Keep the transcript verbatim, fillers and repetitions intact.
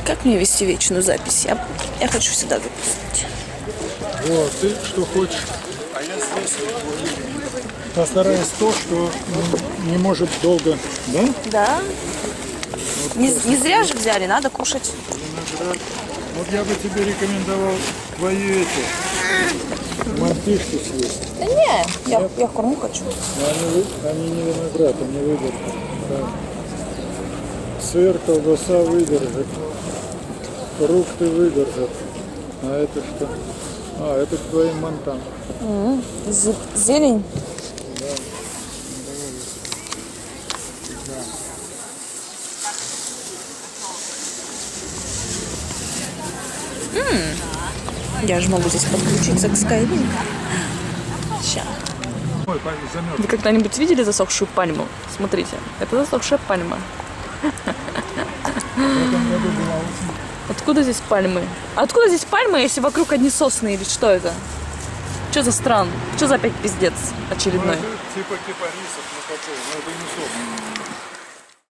Как мне вести вечную запись? Я, я хочу всегда записывать. Вот, ты что хочешь. Постараюсь то, что не может долго, да? Да. Вот не, не зря же взяли, надо кушать. Виноград. Вот я бы тебе рекомендовал твои эти мантышки съесть. Да не, я, я корму хочу. Но они, они не виноград, они выдержат. Да. Сыр, колбаса выдержит. Фрукты выдержат. А это что? А, это к твоим мантам. Mm-hmm. Зелень. Да. Да. Mm. Я же могу здесь подключиться к Skype. Сейчас. Вы когда-нибудь видели засохшую пальму? Смотрите, это засохшая пальма. Откуда здесь пальмы? Откуда здесь пальмы, если вокруг одни сосны или что это? Что за стран? Что за опять пиздец очередной? Ну, это типа кипарисов, ну какой, но это не сосны.